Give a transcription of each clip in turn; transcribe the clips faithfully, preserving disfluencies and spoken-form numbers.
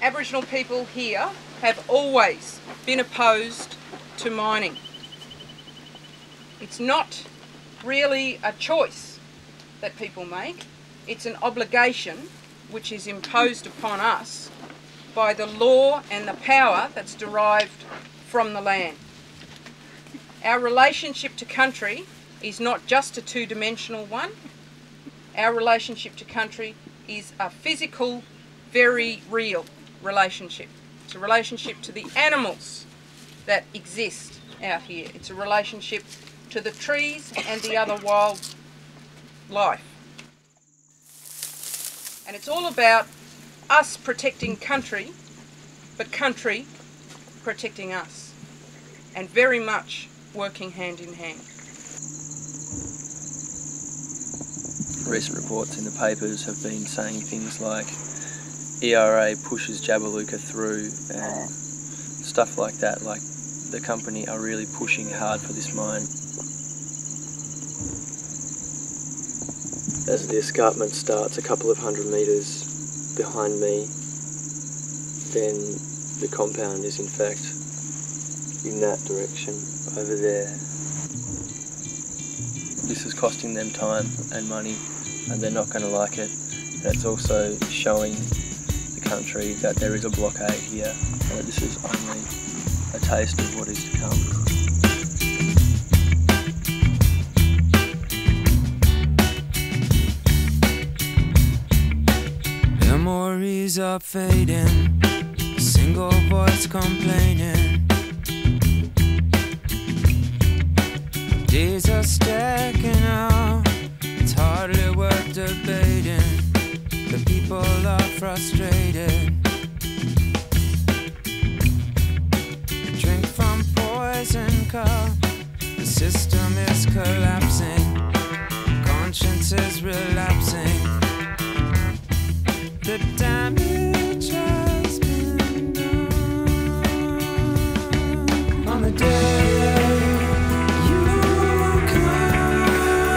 Aboriginal people here have always been opposed to mining. It's not really a choice that people make, it's an obligation which is imposed upon us by the law and the power that's derived from the land. Our relationship to country is not just a two-dimensional one. Our relationship to country is a physical, very real relationship. It's a relationship to the animals that exist out here. It's a relationship to the trees and the other wildlife. And it's all about us protecting country, but country protecting us, and very much working hand in hand. Recent reports in the papers have been saying things like E R A pushes Jabiluka through and stuff like that, like the company are really pushing hard for this mine. As the escarpment starts a couple of hundred metres behind me, then the compound is in fact in that direction over there. This is costing them time and money, and they're not going to like it. And it's also showing the country that there is a blockade here, and that this is only a taste of what is to come. Memories are fading, a single voice complaining. Days are stacking up, it's hardly worth debating. The people are frustrated. Drink from poison cup, the system is collapsing. Conscience is relapsing. The damage has been done on the day you come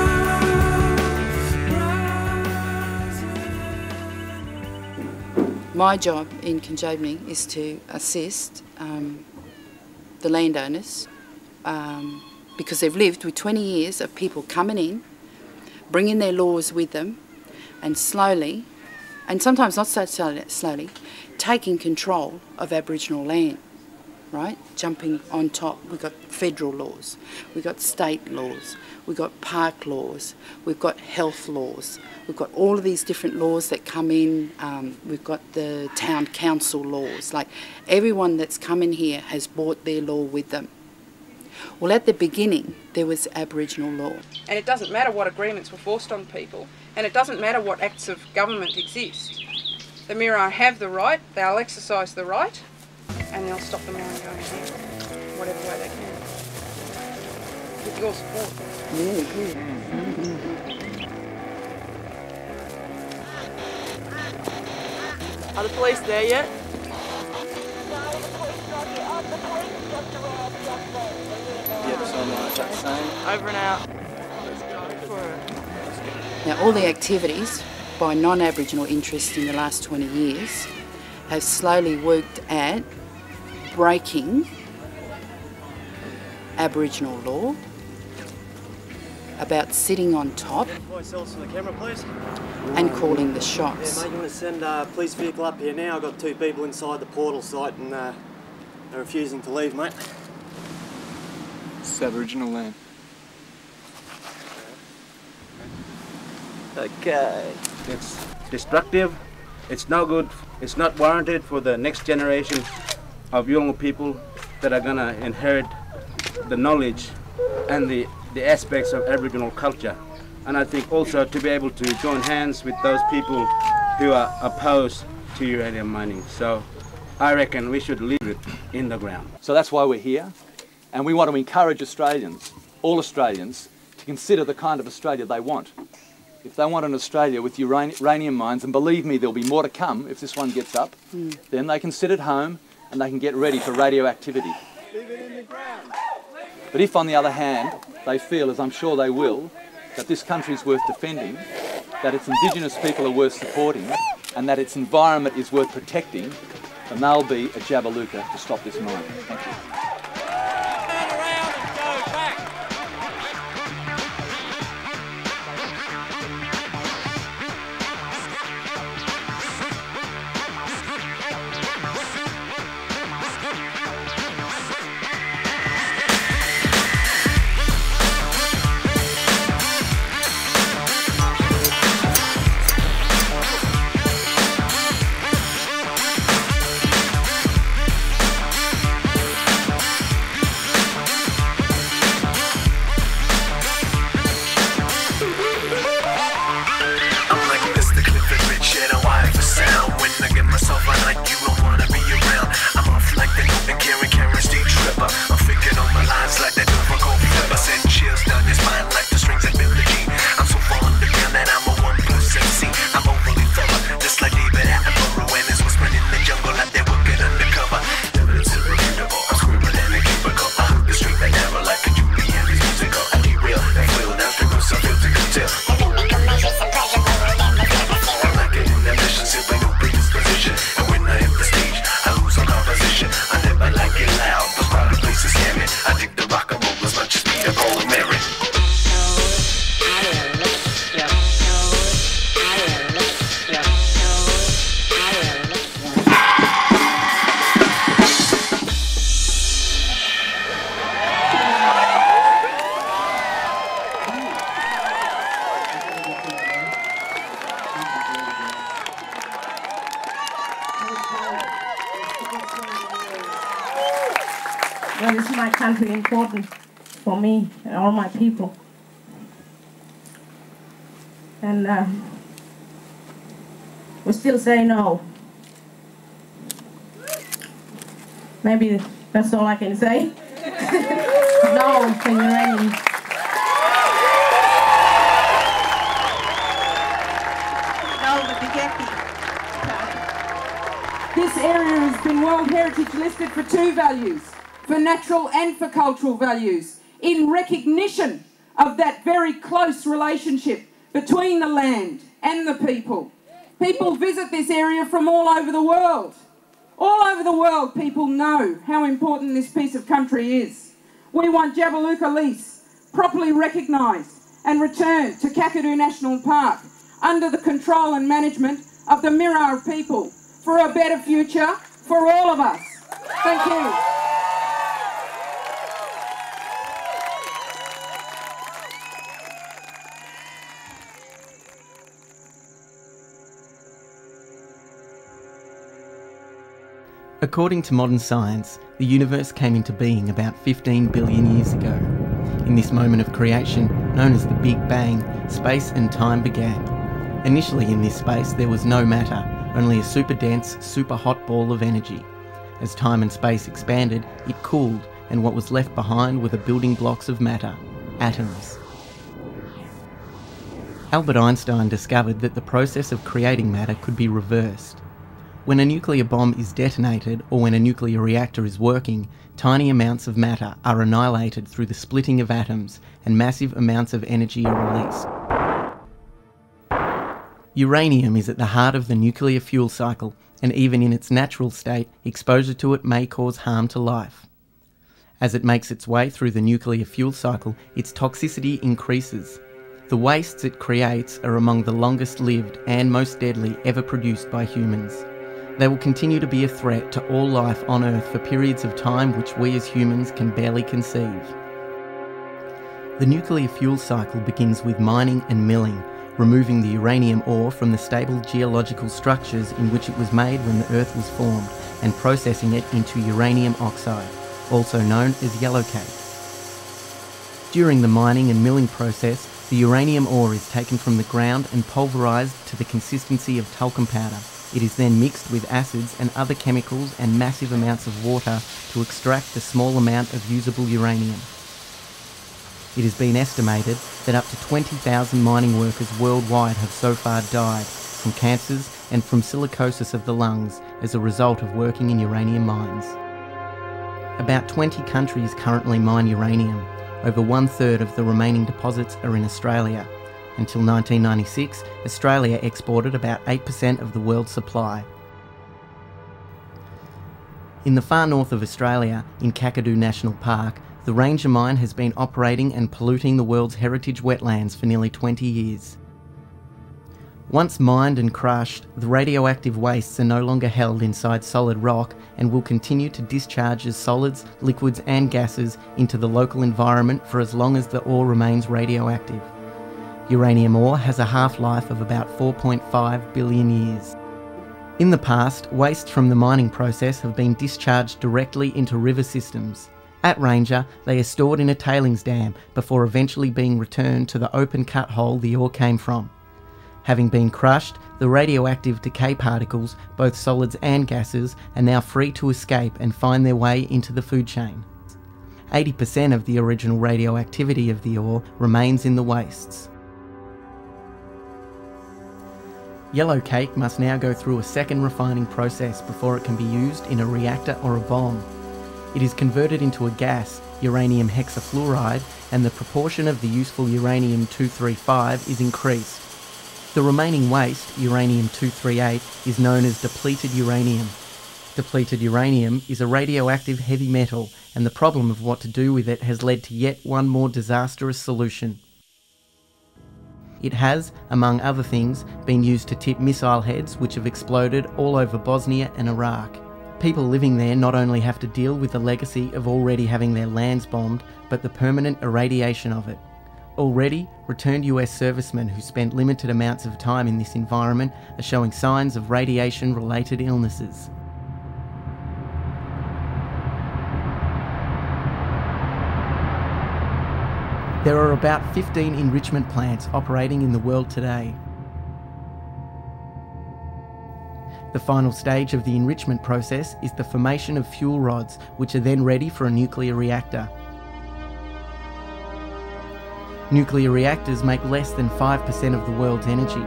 rising. My job in Chelyabinsk is to assist um, the landowners um, because they've lived with twenty years of people coming in, bringing their laws with them, and slowly, and sometimes not so slowly, taking control of Aboriginal land, right? Jumping on top. We've got federal laws, we've got state laws, we've got park laws, we've got health laws, we've got all of these different laws that come in, um, we've got the town council laws. Like, everyone that's come in here has brought their law with them. Well, at the beginning, there was Aboriginal law. And it doesn't matter what agreements were forced on people, and it doesn't matter what acts of government exist. The Mirrar have the right, they'll exercise the right, and they'll stop the mine going ahead, whatever way they can. With your support. Yeah, good. Are the police there yet? Yep, so much that same. Over and out. Now, all the activities by non-Aboriginal interests in the last twenty years have slowly worked at breaking Aboriginal law about sitting on top and calling the shots. Yeah, mate, you want to send a police vehicle up here now? I've got two people inside the portal site and uh, they're refusing to leave, mate. It's Aboriginal land. Okay. It's destructive, it's no good, it's not warranted for the next generation of young people that are going to inherit the knowledge and the, the aspects of Aboriginal culture. And I think also to be able to join hands with those people who are opposed to uranium mining. So I reckon we should leave it in the ground. So that's why we're here, and we want to encourage Australians, all Australians, to consider the kind of Australia they want. If they want an Australia with uranium mines, and believe me, there'll be more to come if this one gets up, mm. then they can sit at home and they can get ready for radioactivity. Leave it in the ground. But if, on the other hand, they feel, as I'm sure they will, that this country is worth defending, that its Indigenous people are worth supporting, and that its environment is worth protecting, then they'll be a Jabiluka to stop this mine. Thank you. Well, this is my country, important for me and all my people. And uh, we still say no. Maybe that's all I can say. No to uranium. This area has been World Heritage listed for two values, for natural and for cultural values, in recognition of that very close relationship between the land and the people. People visit this area from all over the world. All over the world, people know how important this piece of country is. We want Jabiluka lease properly recognised and returned to Kakadu National Park under the control and management of the Mirrar people for a better future for all of us. Thank you. According to modern science, the universe came into being about fifteen billion years ago. In this moment of creation, known as the Big Bang, space and time began. Initially in this space there was no matter, only a super dense, super hot ball of energy. As time and space expanded, it cooled, and what was left behind were the building blocks of matter, atoms. Albert Einstein discovered that the process of creating matter could be reversed. When a nuclear bomb is detonated, or when a nuclear reactor is working, tiny amounts of matter are annihilated through the splitting of atoms, and massive amounts of energy are released. Uranium is at the heart of the nuclear fuel cycle, and even in its natural state, exposure to it may cause harm to life. As it makes its way through the nuclear fuel cycle, its toxicity increases. The wastes it creates are among the longest lived and most deadly ever produced by humans. They will continue to be a threat to all life on Earth for periods of time which we as humans can barely conceive. The nuclear fuel cycle begins with mining and milling, removing the uranium ore from the stable geological structures in which it was made when the Earth was formed, and processing it into uranium oxide, also known as yellowcake. During the mining and milling process, the uranium ore is taken from the ground and pulverised to the consistency of talcum powder. It is then mixed with acids and other chemicals and massive amounts of water to extract a small amount of usable uranium. It has been estimated that up to twenty thousand mining workers worldwide have so far died from cancers and from silicosis of the lungs as a result of working in uranium mines. About twenty countries currently mine uranium. Over one third of the remaining deposits are in Australia. Until nineteen ninety-six, Australia exported about eight percent of the world's supply. In the far north of Australia, in Kakadu National Park, the Ranger mine has been operating and polluting the world's heritage wetlands for nearly twenty years. Once mined and crushed, the radioactive wastes are no longer held inside solid rock and will continue to discharge as solids, liquids and gases into the local environment for as long as the ore remains radioactive. Uranium ore has a half-life of about four point five billion years. In the past, waste from the mining process have been discharged directly into river systems. At Ranger, they are stored in a tailings dam before eventually being returned to the open cut hole the ore came from. Having been crushed, the radioactive decay particles, both solids and gases, are now free to escape and find their way into the food chain. eighty percent of the original radioactivity of the ore remains in the wastes. Yellow cake must now go through a second refining process before it can be used in a reactor or a bomb. It is converted into a gas, uranium hexafluoride, and the proportion of the useful uranium two thirty-five is increased. The remaining waste, uranium two thirty-eight, is known as depleted uranium. Depleted uranium is a radioactive heavy metal, and the problem of what to do with it has led to yet one more disastrous solution. It has, among other things, been used to tip missile heads which have exploded all over Bosnia and Iraq. People living there not only have to deal with the legacy of already having their lands bombed, but the permanent irradiation of it. Already, returned U S servicemen who spent limited amounts of time in this environment are showing signs of radiation-related illnesses. There are about fifteen enrichment plants operating in the world today. The final stage of the enrichment process is the formation of fuel rods, which are then ready for a nuclear reactor. Nuclear reactors make less than five percent of the world's energy.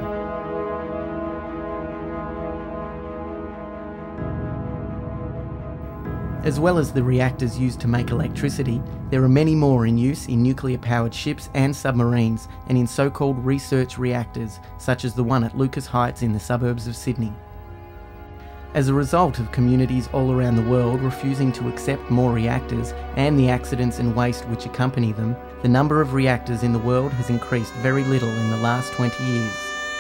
As well as the reactors used to make electricity, there are many more in use in nuclear-powered ships and submarines, and in so-called research reactors, such as the one at Lucas Heights in the suburbs of Sydney. As a result of communities all around the world refusing to accept more reactors and the accidents and waste which accompany them, the number of reactors in the world has increased very little in the last twenty years.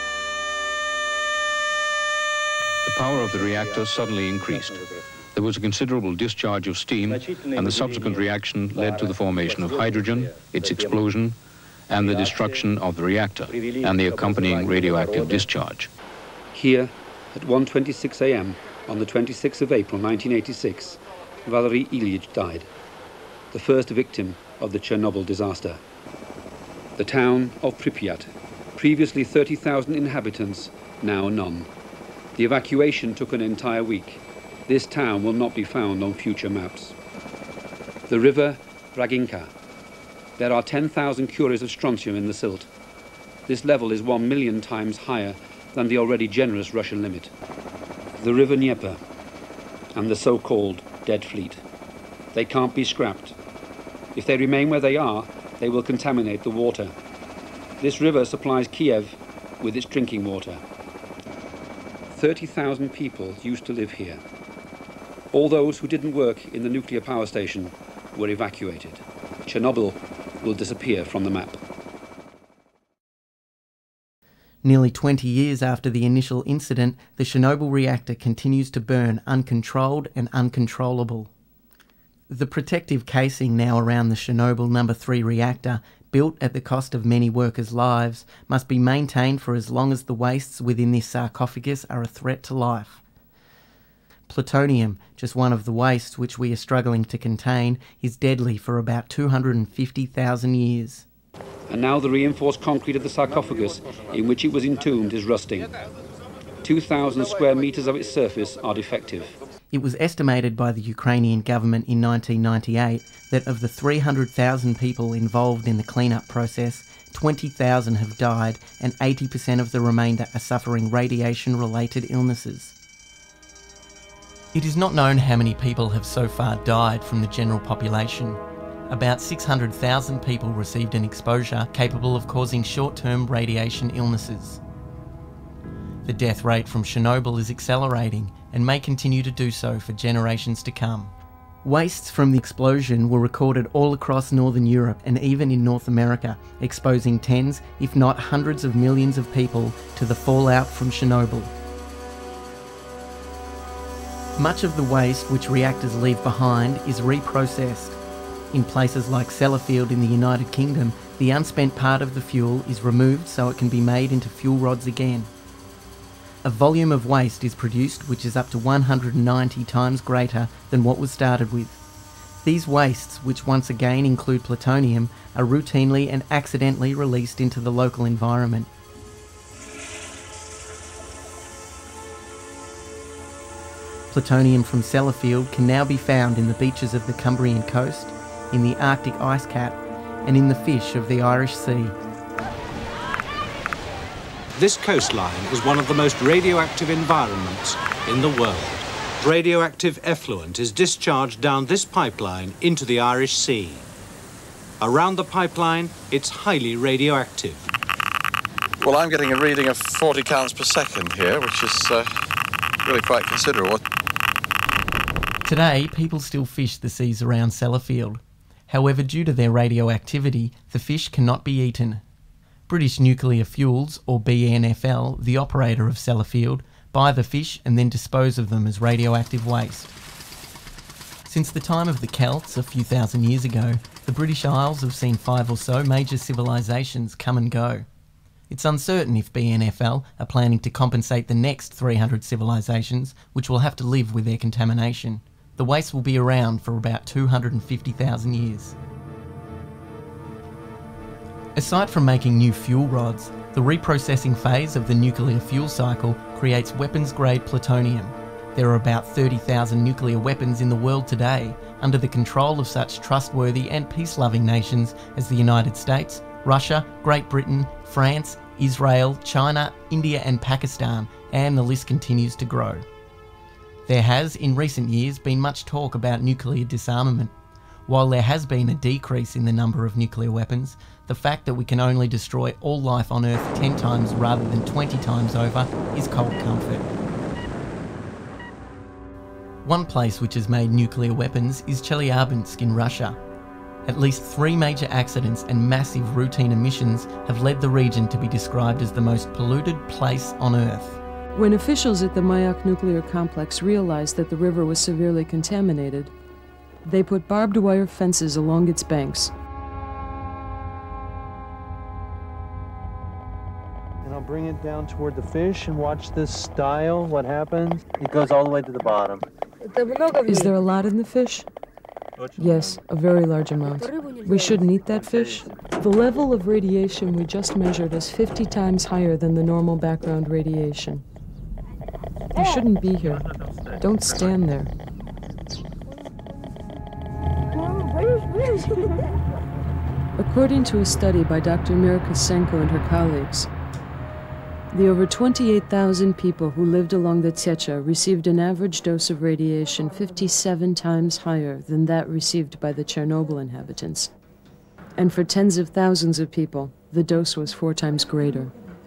The power of the reactor suddenly increased. There was a considerable discharge of steam, and the subsequent reaction led to the formation of hydrogen, its explosion, and the destruction of the reactor, and the accompanying radioactive discharge. Here, at one twenty-six a m on the twenty-sixth of April nineteen eighty-six, Valery Ilyich died, the first victim of the Chernobyl disaster. The town of Pripyat, previously thirty thousand inhabitants, now none. The evacuation took an entire week. This town will not be found on future maps. The river Draginka. There are ten thousand curies of strontium in the silt. This level is one million times higher than the already generous Russian limit. The river Dnieper and the so-called Dead Fleet. They can't be scrapped. If they remain where they are, they will contaminate the water. This river supplies Kiev with its drinking water. thirty thousand people used to live here. All those who didn't work in the nuclear power station were evacuated. Chernobyl will disappear from the map. Nearly twenty years after the initial incident, the Chernobyl reactor continues to burn uncontrolled and uncontrollable. The protective casing now around the Chernobyl number three reactor, built at the cost of many workers' lives, must be maintained for as long as the wastes within this sarcophagus are a threat to life. Plutonium, just one of the wastes which we are struggling to contain, is deadly for about two hundred fifty thousand years. And now the reinforced concrete of the sarcophagus in which it was entombed is rusting. two thousand square metres of its surface are defective. It was estimated by the Ukrainian government in nineteen ninety-eight that of the three hundred thousand people involved in the clean-up process, twenty thousand have died and eighty percent of the remainder are suffering radiation-related illnesses. It is not known how many people have so far died from the general population. About six hundred thousand people received an exposure capable of causing short-term radiation illnesses. The death rate from Chernobyl is accelerating, and may continue to do so for generations to come. Wastes from the explosion were recorded all across Northern Europe and even in North America, exposing tens, if not hundreds of millions of people to the fallout from Chernobyl. Much of the waste which reactors leave behind is reprocessed. In places like Sellafield in the United Kingdom, the unspent part of the fuel is removed so it can be made into fuel rods again. A volume of waste is produced which is up to one hundred ninety times greater than what was started with. These wastes, which once again include plutonium, are routinely and accidentally released into the local environment. Plutonium from Sellafield can now be found in the beaches of the Cumbrian coast, in the Arctic ice cap, and in the fish of the Irish Sea. This coastline is one of the most radioactive environments in the world. Radioactive effluent is discharged down this pipeline into the Irish Sea. Around the pipeline, it's highly radioactive. Well, I'm getting a reading of forty counts per second here, which is uh, really quite considerable. Today, people still fish the seas around Sellafield. However, due to their radioactivity, the fish cannot be eaten. British Nuclear Fuels, or B N F L, the operator of Sellafield, buy the fish and then dispose of them as radioactive waste. Since the time of the Celts, a few thousand years ago, the British Isles have seen five or so major civilisations come and go. It's uncertain if B N F L are planning to compensate the next three hundred civilisations, which will have to live with their contamination. The waste will be around for about two hundred fifty thousand years. Aside from making new fuel rods, the reprocessing phase of the nuclear fuel cycle creates weapons-grade plutonium. There are about thirty thousand nuclear weapons in the world today, under the control of such trustworthy and peace-loving nations as the United States, Russia, Great Britain, France, Israel, China, India and Pakistan, and the list continues to grow. There has, in recent years, been much talk about nuclear disarmament. While there has been a decrease in the number of nuclear weapons, the fact that we can only destroy all life on Earth ten times rather than twenty times over is cold comfort. One place which has made nuclear weapons is Chelyabinsk in Russia. At least three major accidents and massive routine emissions have led the region to be described as the most polluted place on Earth. When officials at the Mayak nuclear complex realized that the river was severely contaminated, they put barbed wire fences along its banks. And I'll bring it down toward the fish and watch this style, what happens. It goes all the way to the bottom. Is there a lot in the fish? Yes, a very large amount. We shouldn't eat that fish. The level of radiation we just measured is fifty times higher than the normal background radiation. You shouldn't be here. Don't stand there. According to a study by Doctor Mirrar and her colleagues, the over twenty-eight thousand people who lived along the Tchetcha received an average dose of radiation fifty-seven times higher than that received by the Chernobyl inhabitants. And for tens of thousands of people, the dose was four times greater.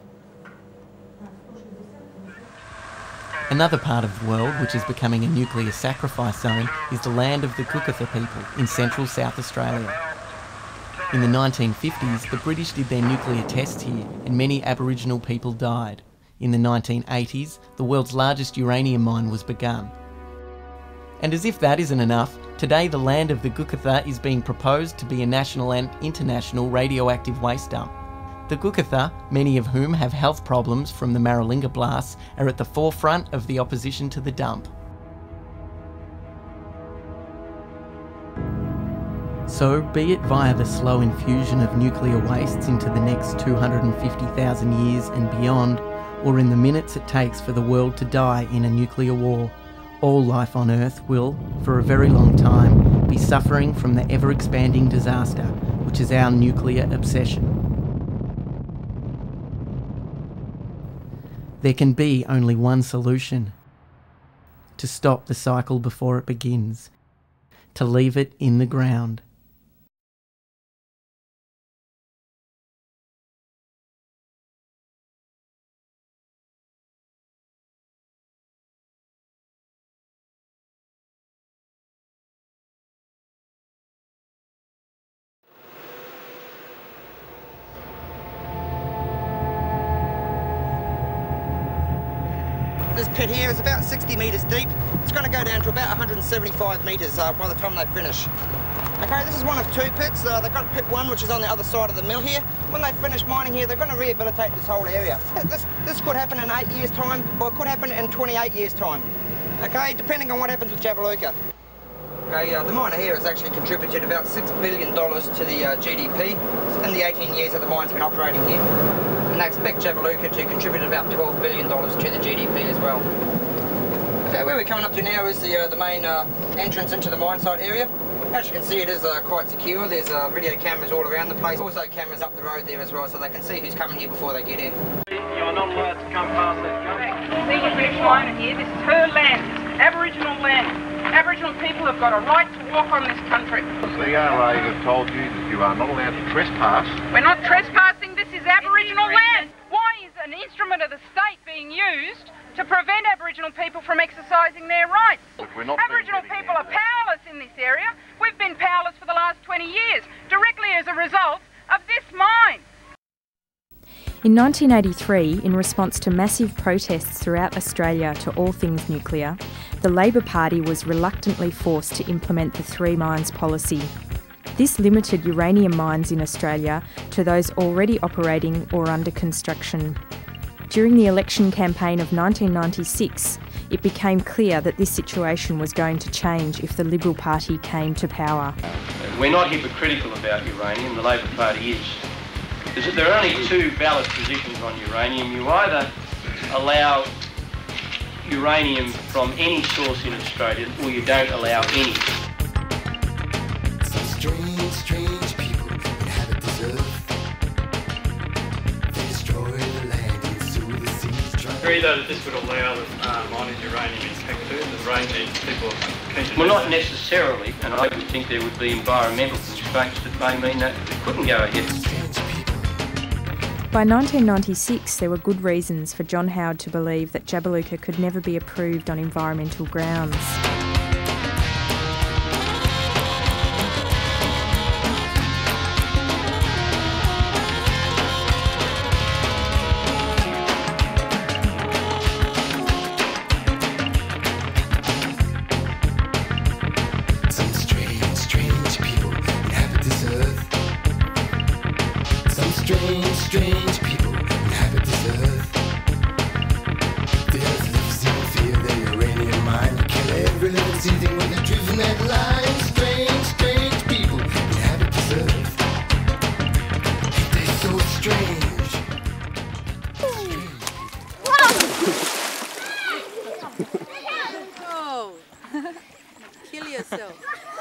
Another part of the world which is becoming a nuclear sacrifice zone is the land of the Kakadu people in central South Australia. In the nineteen fifties, the British did their nuclear tests here and many Aboriginal people died. In the nineteen eighties, the world's largest uranium mine was begun. And as if that isn't enough, today the land of the Kakadu is being proposed to be a national and international radioactive waste dump. The Kakadu, many of whom have health problems from the Maralinga blasts, are at the forefront of the opposition to the dump. So, be it via the slow infusion of nuclear wastes into the next two hundred fifty thousand years and beyond, or in the minutes it takes for the world to die in a nuclear war, all life on Earth will, for a very long time, be suffering from the ever-expanding disaster, which is our nuclear obsession. There can be only one solution: to stop the cycle before it begins, to leave it in the ground. this pit here is about sixty metres deep. It's going to go down to about one hundred seventy-five metres uh, by the time they finish. Okay, this is one of two pits. Uh, they've got pit one, which is on the other side of the mill here. When they finish mining here, they're going to rehabilitate this whole area. This, this could happen in eight years' time, or it could happen in twenty-eight years' time. Okay, depending on what happens with Jabiluka. Okay, uh, the miner here has actually contributed about six billion dollars to the uh, G D P in the eighteen years that the mine's been operating here. And they expect Jabiluka to contribute about twelve billion dollars to the G D P as well. Okay, where we're coming up to now is the, uh, the main uh, entrance into the mine site area. As you can see, it is uh, quite secure. There's uh, video cameras all around the place. Also cameras up the road there as well, so they can see who's coming here before they get in. You're not allowed to come past that gate. See what we're showing here? This is her land. It's Aboriginal land. Aboriginal people have got a right to walk on this country. The R A have told you that you are not allowed to trespass. We're not trespassing. This is Aboriginal land. Why is an instrument of the state being used to prevent Aboriginal people from exercising their rights? Aboriginal people are powerless in this area. We've been powerless for the last twenty years, directly as a result of this mine. In nineteen eighty-three, in response to massive protests throughout Australia to all things nuclear, the Labor Party was reluctantly forced to implement the three mines policy. This limited uranium mines in Australia to those already operating or under construction. During the election campaign of nineteen ninety-six, it became clear that this situation was going to change if the Liberal Party came to power. We're not hypocritical about uranium, the Labor Party is. Is that there are only two valid positions on uranium. You either allow uranium from any source in Australia or you don't allow any. Some strange, strange people inhabit this earth. They destroy the land and sow the seeds. Agree though that this would allow uh, mining uranium in Kakadu, the range people are keen to Well, do not that. necessarily, and I would think there would be environmental constraints that may mean that it couldn't go ahead. By nineteen ninety-six, there were good reasons for John Howard to believe that Jabiluka could never be approved on environmental grounds. Some strange, strange people inhabit this earth. Some strange, strange people inhabit this earth. The earth lives in fear, the uranium mine will kill every living seething with a driven that line. Strange, strange people inhabit this earth. Ain't they so strange? Oh, kill yourself.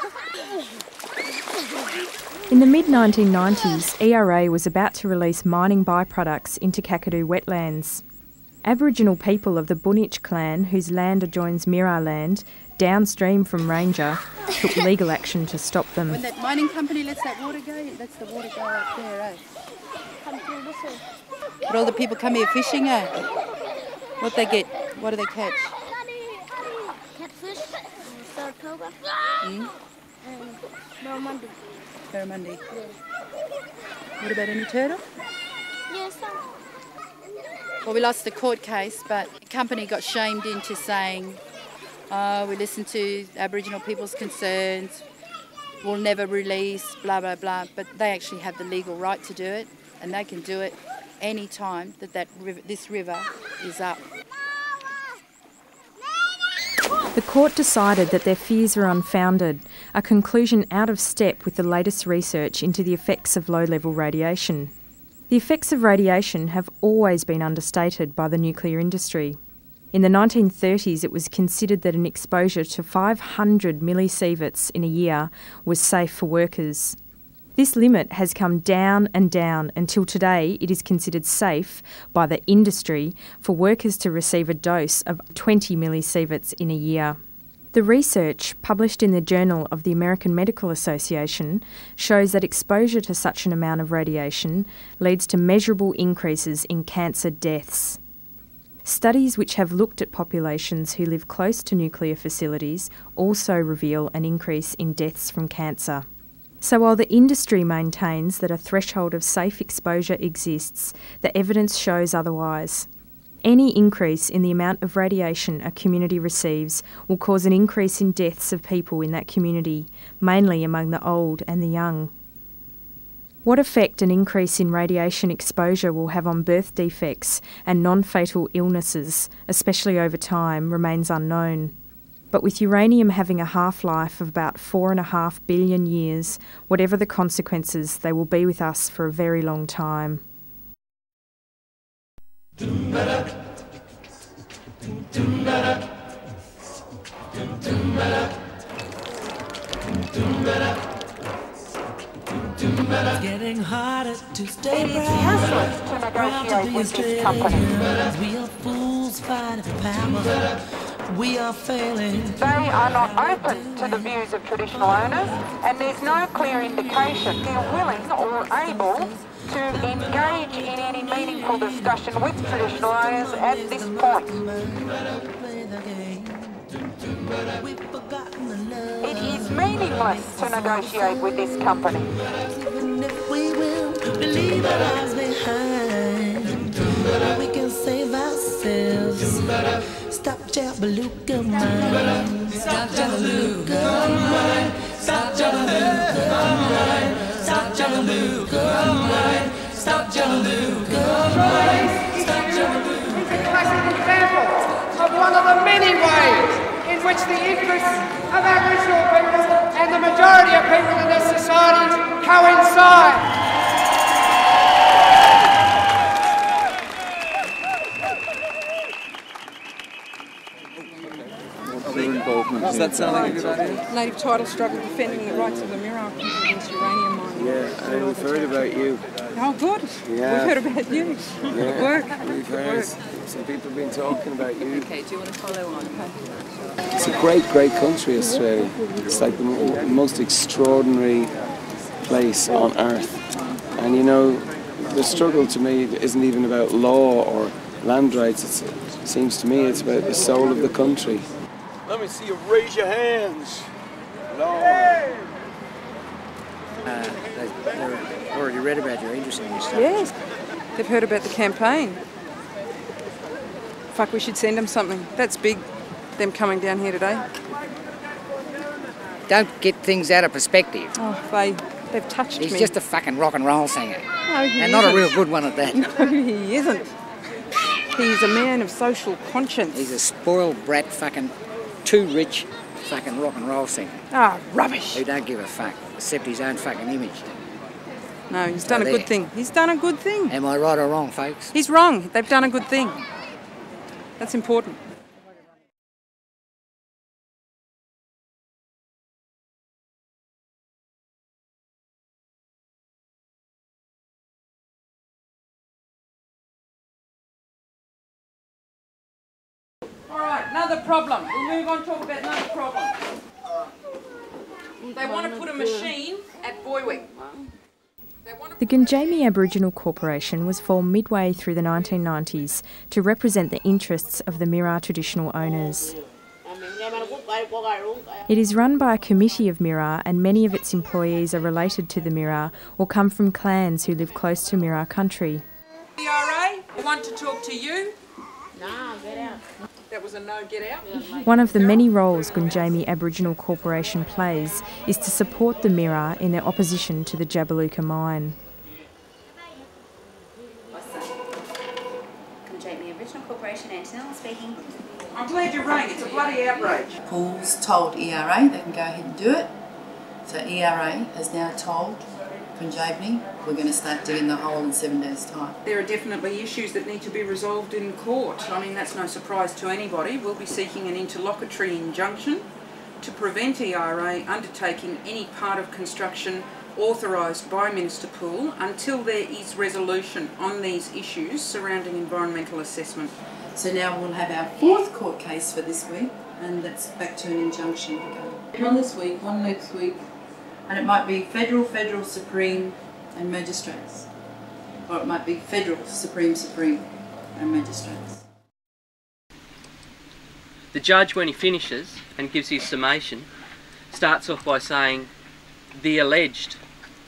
In the mid nineteen nineties, E R A was about to release mining byproducts into Kakadu wetlands. Aboriginal people of the Bunich clan, whose land adjoins Mirrar land, downstream from Ranger, took legal action to stop them. When that mining company lets that water go, that's the water go up there, eh? But all the people come here fishing, eh? What they get? What do they catch? Catfish, sarcoma, Hmm? and barramundi. Barramundi. What about any turtle? Yes, sir. Well, we lost the court case, but the company got shamed into saying, oh, we listen to Aboriginal people's concerns, we'll never release, blah, blah, blah. But they actually have the legal right to do it, and they can do it any time that, that river, this river is up. The court decided that their fears were unfounded, a conclusion out of step with the latest research into the effects of low-level radiation. The effects of radiation have always been understated by the nuclear industry. In the nineteen thirties, it was considered that an exposure to five hundred millisieverts in a year was safe for workers. This limit has come down and down until today it is considered safe by the industry for workers to receive a dose of twenty millisieverts in a year. The research, published in the Journal of the American Medical Association, shows that exposure to such an amount of radiation leads to measurable increases in cancer deaths. Studies which have looked at populations who live close to nuclear facilities also reveal an increase in deaths from cancer. So while the industry maintains that a threshold of safe exposure exists, the evidence shows otherwise. Any increase in the amount of radiation a community receives will cause an increase in deaths of people in that community, mainly among the old and the young. What effect an increase in radiation exposure will have on birth defects and non-fatal illnesses, especially over time, remains unknown. But with uranium having a half-life of about four and a half billion years, whatever the consequences, they will be with us for a very long time. It's getting harder to stay It is useless to negotiate with this company. We are fools fighting for power. We are failing. They are not open to the views of traditional owners, and there's no clear indication they're willing or able to engage in any meaningful discussion with traditional owners at this point. It is meaningless to negotiate with this company. Even if we will leave our lives behind, we can save ourselves. Stop Jabiluka mine. Stop Jabiluka mine. Stop Jabiluka mine. Stop Jabiluka mine. Stop Jabiluka mine. Stop Jabiluka. It's a classic example of one of the many ways in which the interests of Aboriginal people and the majority of people in this society coincide. Does that sound like a good idea? Native title struggle defending the rights of the Mirrar against uranium mining. Yeah, and we've heard about you. Oh, good. Yeah. We've heard about you. Yeah. Good work. We've Good heard work. some people have been talking about you. Okay, do you want to follow on? It's a great, great country, Australia. It's like the mo- most extraordinary place on earth. And you know, the struggle to me isn't even about law or land rights. It's, it seems to me it's about the soul of the country. Let me see you raise your hands. Lord. Uh, they, they've already read about your interest in this stuff. Yes, they've heard about the campaign. Fuck, we should send them something. That's big, them coming down here today. Don't get things out of perspective. Oh, they, they've touched He's me. just a fucking rock and roll singer. No, he and not a isn't. real good one at that. No, he isn't. He's a man of social conscience. He's a spoiled brat fucking too rich fucking rock and roll singer. Ah, rubbish. Who don't give a fuck, except his own fucking image. No, he's So done a there. good thing. He's done a good thing. Am I right or wrong, folks? He's wrong. They've done a good thing. That's important. All right, another problem. We'll move on to talk about another problem. They want to put a machine at Boywick. The Gunjamie Aboriginal Corporation was formed midway through the nineteen nineties to represent the interests of the Mirrar traditional owners. It is run by a committee of Mirrar, and many of its employees are related to the Mirrar or come from clans who live close to Mirrar country. E R A, I want to talk to you. No, get out. That was a no, get out. One of the many roles Gunjamie Aboriginal Corporation plays is to support the Mirrar in their opposition to the Jabiluka mine. Gunjamie Aboriginal Corporation, Antonella speaking. I'm glad you rang. It's a bloody outrage. Paul's told E R A they can go ahead and do it. So E R A has now told Gunjamie we're going to start digging the hole in seven days' time. There are definitely issues that need to be resolved in court. I mean, that's no surprise to anybody. We'll be seeking an interlocutory injunction to prevent E R A undertaking any part of construction authorised by Minister Poole until there is resolution on these issues surrounding environmental assessment. So now we'll have our fourth court case for this week, and that's back to an injunction again. One this week, one next week, and it might be federal, federal, supreme, and magistrates, or it might be federal, supreme, supreme, and magistrates. The judge, when he finishes and gives his summation, starts off by saying the alleged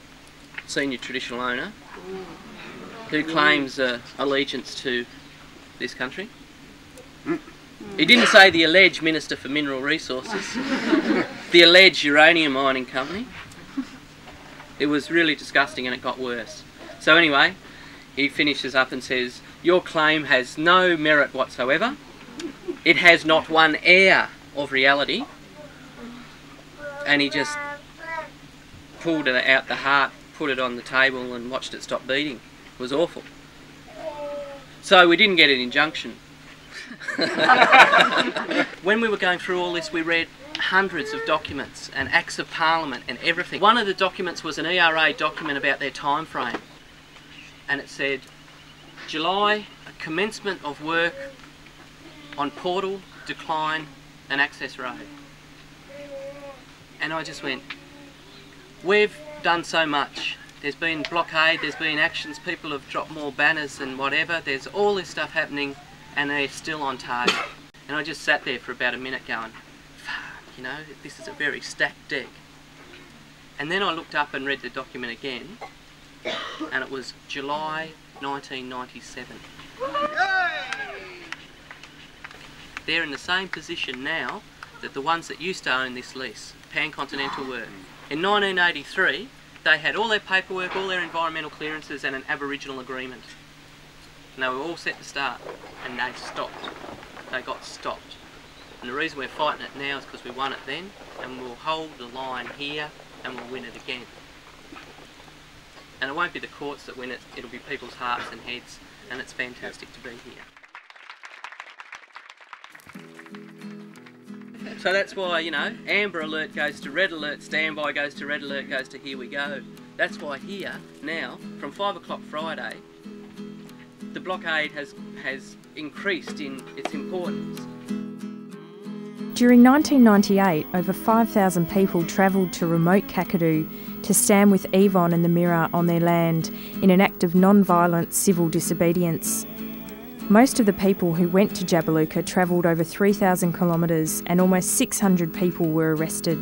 senior traditional owner, who claims uh, allegiance to this country. He didn't say the alleged Minister for Mineral Resources, the alleged uranium mining company. It was really disgusting and it got worse. So anyway, he finishes up and says, your claim has no merit whatsoever. It has not one air of reality. And he just pulled it out the heart, put it on the table and watched it stop beating. It was awful. So we didn't get an injunction. When we were going through all this, we read hundreds of documents and acts of parliament and everything. One of the documents was an E R A document about their time frame, and it said July, commencement of work on portal, decline and access road. And I just went, we've done so much. There's been blockade, there's been actions, people have dropped more banners and whatever, there's all this stuff happening and they're still on target. And I just sat there for about a minute going, fuck, you know, this is a very stacked deck. And then I looked up and read the document again, and it was July nineteen ninety-seven. They're in the same position now that the ones that used to own this lease, Pan-Continental, were. In nineteen eighty-three, they had all their paperwork, all their environmental clearances and an Aboriginal agreement. And they were all set to start, and they stopped. They got stopped. And the reason we're fighting it now is because we won it then, and we'll hold the line here, and we'll win it again. And it won't be the courts that win it, it'll be people's hearts and heads, and it's fantastic to be here. So that's why, you know, amber alert goes to red alert, standby goes to red alert, goes to here we go. That's why here, now, from five o'clock Friday, the blockade has, has increased in its importance. During nineteen ninety-eight, over five thousand people travelled to remote Kakadu to stand with Egan and the Mirrar on their land in an act of non-violent civil disobedience. Most of the people who went to Jabiluka travelled over three thousand kilometres and almost six hundred people were arrested.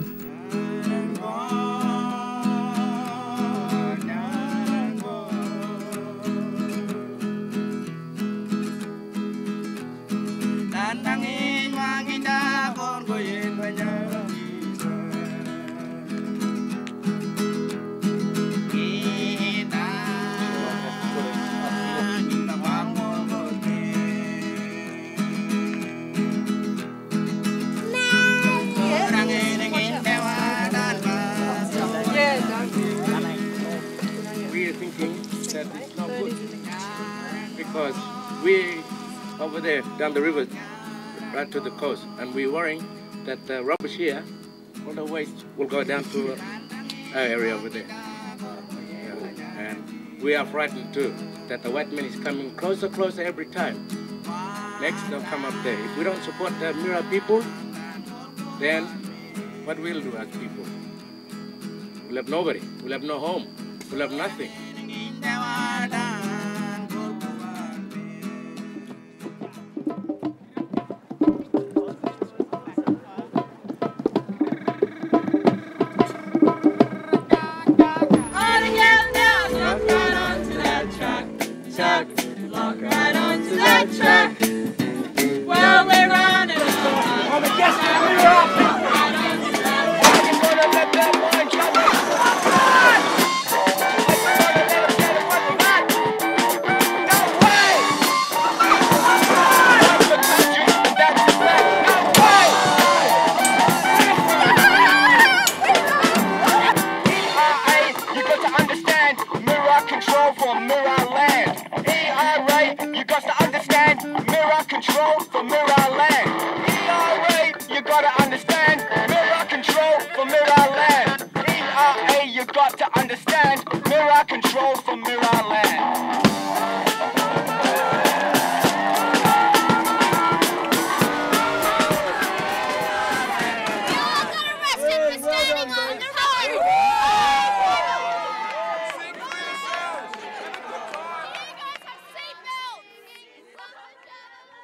Because we over there down the river right to the coast, and we're worrying that the rubbish here, all the waste will go down to our area over there. Yeah. And we are frightened too that the white man is coming closer, closer every time. Next they'll come up there. If we don't support the Mirrar people, then what we'll do as people? We'll have nobody. We'll have no home. We'll have nothing.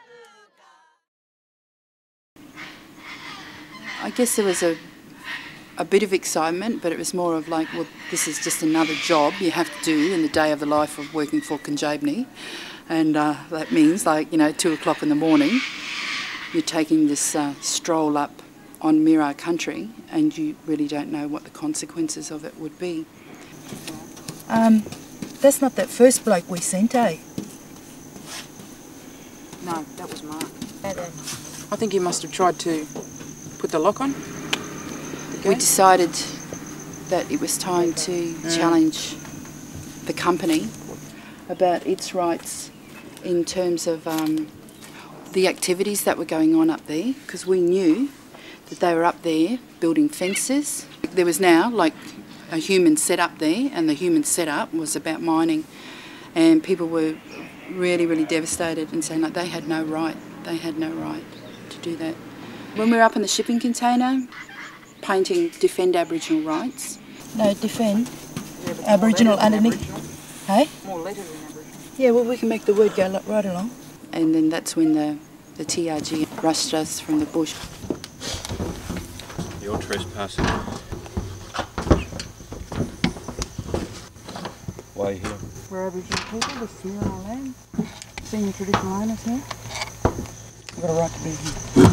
I guess there was a, a bit of excitement, but it was more of like, well, this is just another job you have to do in the day of the life of working for Conjabni. And uh, that means, like, you know, two o'clock in the morning, you're taking this uh, stroll up on Mirrar country and you really don't know what the consequences of it would be. Um, that's not that first bloke we sent, eh? No, that was Mark. I think he must have tried to put the lock on. We decided that it was time to Mm. challenge the company about its rights in terms of um, the activities that were going on up there, because we knew that they were up there building fences. There was now like a human setup there, and the human setup was about mining, and people were really, really devastated and saying like they had no right, they had no right to do that. When we were up in the shipping container, painting Defend Aboriginal Rights. No, Defend Yeah, Aboriginal more letters than underneath. Hey? More letters than Aboriginal. Yeah, well, we can make the word go lo- right along. And then that's when the, the T R G rushed us from the bush. You're trespassing. Why are you here? We're Aboriginal people, this is Mirrar land. Senior traditional owners here. We've got a right to be here.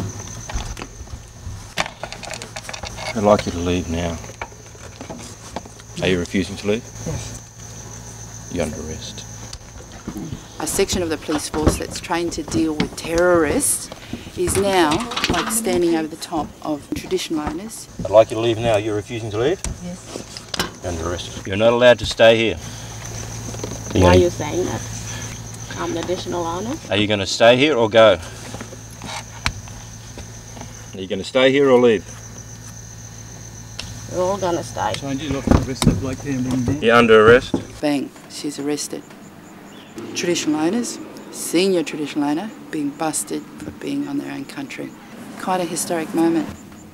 I'd like you to leave now. Are you refusing to leave? Yes. You're under arrest. A section of the police force that's trained to deal with terrorists is now like standing over the top of traditional owners. I'd like you to leave now. You're refusing to leave? Yes. You're under arrest. You're not allowed to stay here. Are you Why are gonna- you saying that? I'm the additional owner. Are you going to stay here or go? Are you going to stay here or leave? We're all gonna stay. Change you look to arrest that bloke there and bring him down. You're under arrest. Bang, she's arrested. Traditional owners, senior traditional owner, being busted for being on their own country. Quite a historic moment.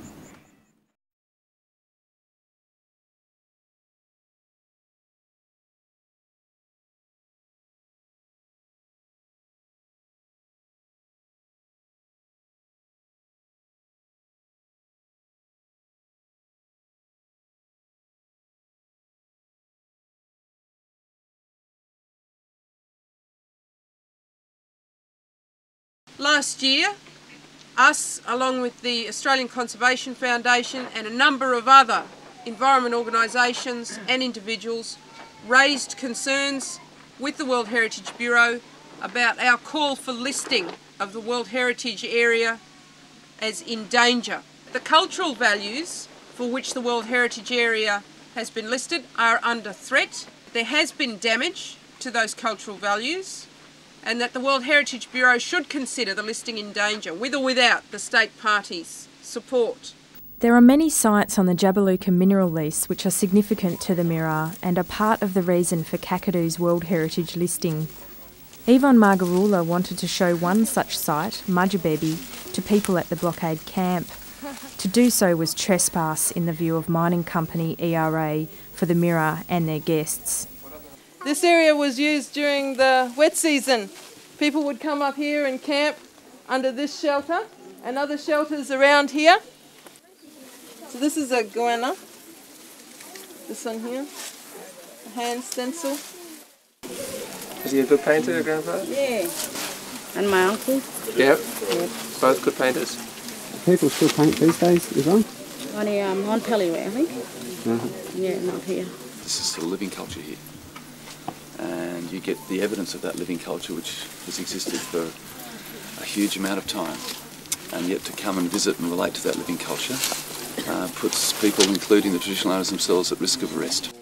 Last year, us, along with the Australian Conservation Foundation and a number of other environment organisations and individuals, raised concerns with the World Heritage Bureau about our call for listing of the World Heritage Area as in danger. The cultural values for which the World Heritage Area has been listed are under threat. There has been damage to those cultural values, and that the World Heritage Bureau should consider the listing in danger, with or without the state parties' support. There are many sites on the Jabiluka mineral lease which are significant to the Mirrar and are part of the reason for Kakadu's World Heritage listing. Yvonne Margarula wanted to show one such site, Mudjabebi, to people at the Blockade camp. To do so was trespass in the view of mining company E R A for the Mirrar and their guests. This area was used during the wet season. People would come up here and camp under this shelter and other shelters around here. So this is a goanna, this one here, a hand stencil. Is he a good painter, Grandpa? Yeah. And my uncle? Yep. Both good painters. People still paint these days as well? Only um, on Pellyway, I think. Uh-huh. Yeah, not here. This is the living culture here. And you get the evidence of that living culture which has existed for a huge amount of time. And yet to come and visit and relate to that living culture uh, puts people, including the traditional owners themselves, at risk of arrest.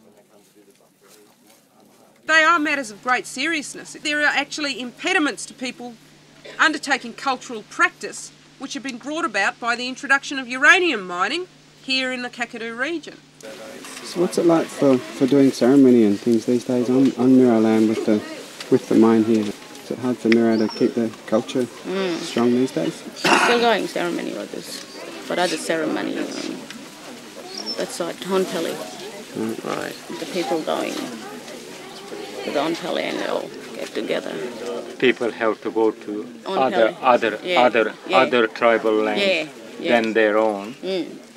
They are matters of great seriousness. There are actually impediments to people undertaking cultural practice which have been brought about by the introduction of uranium mining here in the Kakadu region. So what's it like for, for doing ceremony and things these days on, on Mirrar land with the with the mine here? Is it hard for Mirrar to keep the culture Mm. strong these days? Still going ceremony like this, but other ceremony um, that side, Honpelly. Right. The people going to the Honpelly and they'll get together. People have to go to On other Peli. other Yeah, other yeah. other tribal lands Yeah, yeah. than their own. Mm.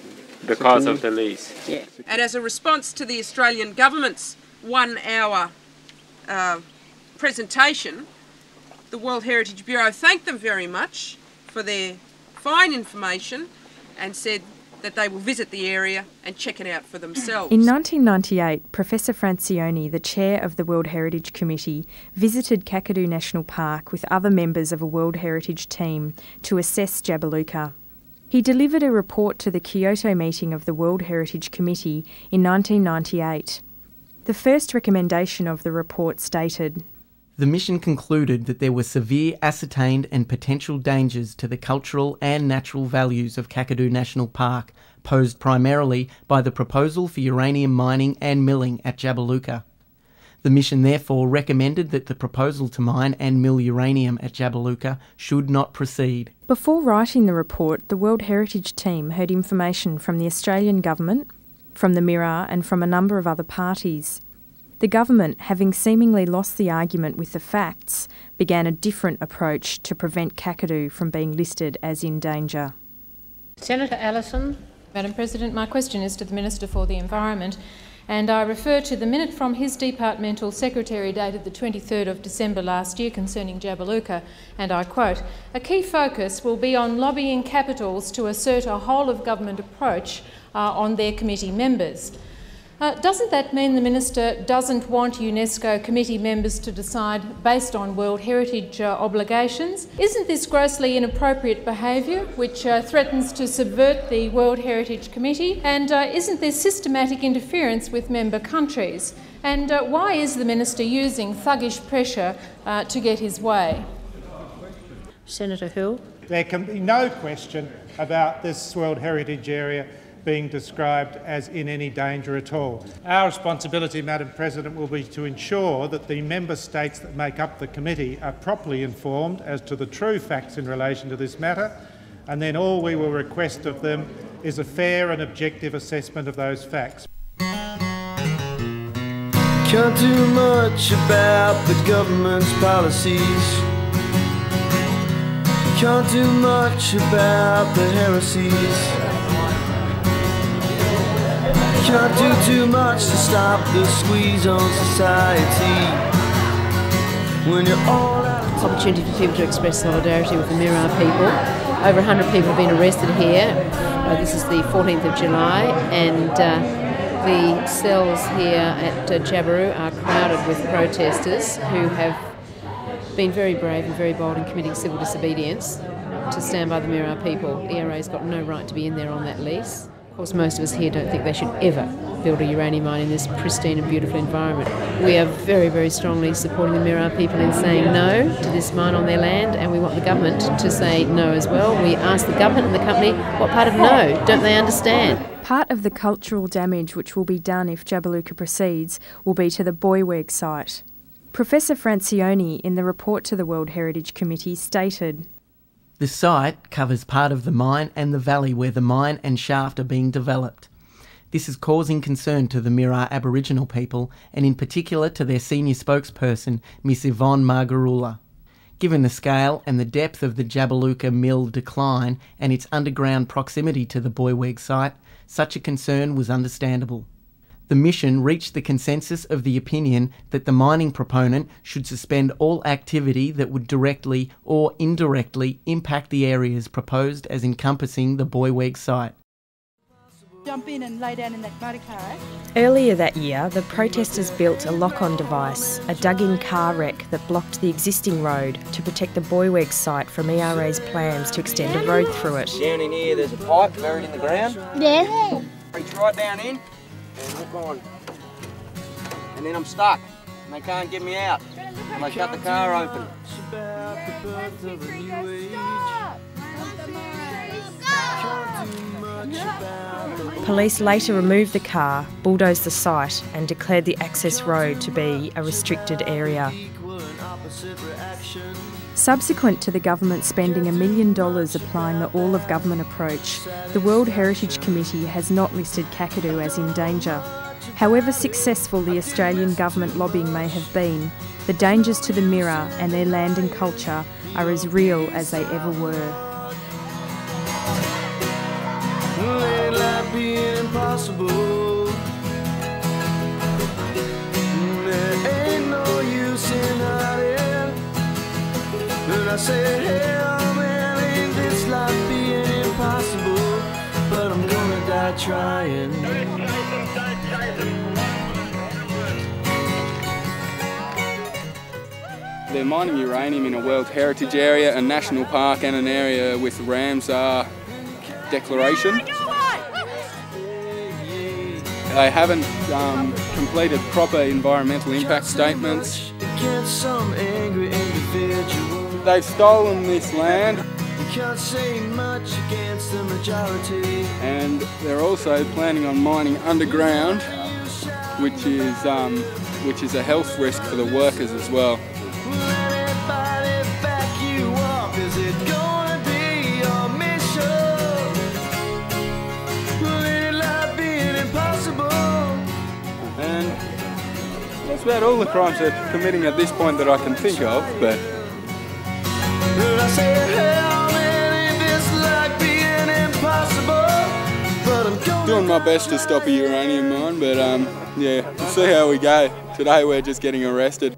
because of the lease. Yeah. And as a response to the Australian government's one-hour uh, presentation, the World Heritage Bureau thanked them very much for their fine information and said that they will visit the area and check it out for themselves. In nineteen ninety-eight, Professor Francioni, the chair of the World Heritage Committee, visited Kakadu National Park with other members of a World Heritage team to assess Jabiluka. He delivered a report to the Kyoto meeting of the World Heritage Committee in nineteen ninety-eight. The first recommendation of the report stated, "The mission concluded that there were severe ascertained and potential dangers to the cultural and natural values of Kakadu National Park, posed primarily by the proposal for uranium mining and milling at Jabiluka. The mission therefore recommended that the proposal to mine and mill uranium at Jabiluka should not proceed." Before writing the report, the World Heritage team heard information from the Australian government, from the Mirrar and from a number of other parties. The government, having seemingly lost the argument with the facts, began a different approach to prevent Kakadu from being listed as in danger. Senator Allison. Madam President, my question is to the Minister for the Environment, and I refer to the minute from his departmental secretary dated the twenty-third of December last year concerning Jabiluka, and I quote, "A key focus will be on lobbying capitals to assert a whole-of-government approach uh, on their committee members." Uh, doesn't that mean the Minister doesn't want UNESCO committee members to decide based on World Heritage uh, obligations? Isn't this grossly inappropriate behaviour which uh, threatens to subvert the World Heritage Committee? And uh, isn't there systematic interference with member countries? And uh, why is the Minister using thuggish pressure uh, to get his way? Senator Hill. There can be no question about this World Heritage Area being described as in any danger at all. Our responsibility, Madam President, will be to ensure that the member states that make up the committee are properly informed as to the true facts in relation to this matter, and then all we will request of them is a fair and objective assessment of those facts. Can't do much about the government's policies. Can't do much about the heresies. Can't do too much to stop the squeeze on society. When you're all out of opportunity for people to express solidarity with the Mirrar people. Over one hundred people have been arrested here. Uh, this is the fourteenth of July, and uh, the cells here at uh, Jabiru are crowded with protesters who have been very brave and very bold in committing civil disobedience to stand by the Mirrar people. E R A's got no right to be in there on that lease. Of course, most of us here don't think they should ever build a uranium mine in this pristine and beautiful environment. We are very, very strongly supporting the Mirrar people in saying no to this mine on their land, and we want the government to say no as well. We ask the government and the company, what part of no don't they understand? Part of the cultural damage which will be done if Jabiluka proceeds will be to the Boyweg site. Professor Francioni, in the report to the World Heritage Committee, stated, "The site covers part of the mine and the valley where the mine and shaft are being developed. This is causing concern to the Mirrar Aboriginal people, and in particular to their senior spokesperson, Miss Yvonne Margarula. Given the scale and the depth of the Jabiluka mill decline and its underground proximity to the Boyweg site, such a concern was understandable. The mission reached the consensus of the opinion that the mining proponent should suspend all activity that would directly or indirectly impact the areas proposed as encompassing the Boyweg site." Jump in and lay down in that motor car. Earlier that year, the protesters built a lock-on device, a dug-in car wreck that blocked the existing road to protect the Boyweg site from E R A's plans to extend a road through it. Down in here, there's a pipe buried in the ground. Yeah. Reach right down in and hook on. And then I'm stuck, and they can't get me out. And they cut the car open. Police later removed the car, bulldozed the site and declared the access road to be a restricted area. Subsequent to the government spending a million dollars applying the all-of-government approach, the World Heritage Committee has not listed Kakadu as in danger. However successful the Australian government lobbying may have been, the dangers to the Mirrar and their land and culture are as real as they ever were. being impossible. There ain't no use in hiding. And I say, hell man, ain't this life being impossible? But I'm gonna die trying. They're mining uranium in a World Heritage Area, a national park and an area with Ramsar declaration. They haven't um, completed proper environmental impact statements. They've stolen this land. Can't say much against the majority. And they're also planning on mining underground, which is um, which is a health risk for the workers as well. Will anybody back you up? Is it gonna be your mission? Will any life being impossible? And that's about all the crimes they're committing at this point that I can think of. But Will I say, hell man, ain't this like being impossible? But I'm going doing my best to stop a uranium mine. But um, yeah, we'll see how we go. Today we're just getting arrested.